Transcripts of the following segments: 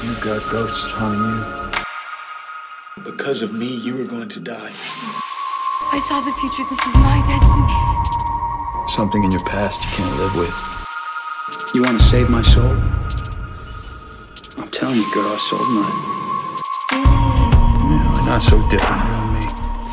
You got ghosts haunting you. Because of me, you were going to die. I saw the future. This is my destiny. Something in your past you can't live with. You want to save my soul? I'm telling you, girl, I sold mine. Yeah, we're not so different, you and me.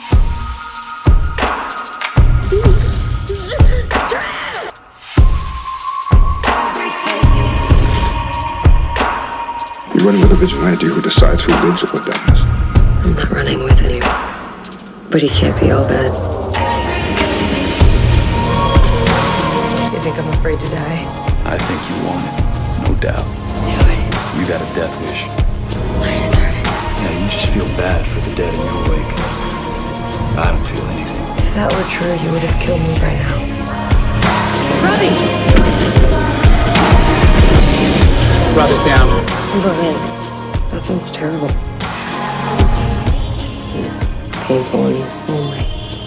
You're running with a vigilante who decides who lives or what dies. I'm not running with anyone. But he can't be all bad. You think I'm afraid to die? I think you want it, no doubt. Do it. You got a death wish. I deserve it. Yeah, you just feel bad for the dead in your wake. I don't feel anything. If that were true, you would have killed me by now. Robbie! Robbie's down. That sounds terrible. Painful and lonely.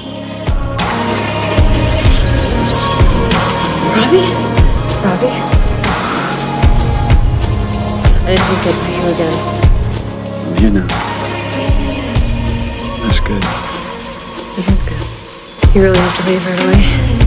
Robbie? Robbie? I didn't think I'd see you again. I'm here now. That's good. It is good. You really have to leave right away?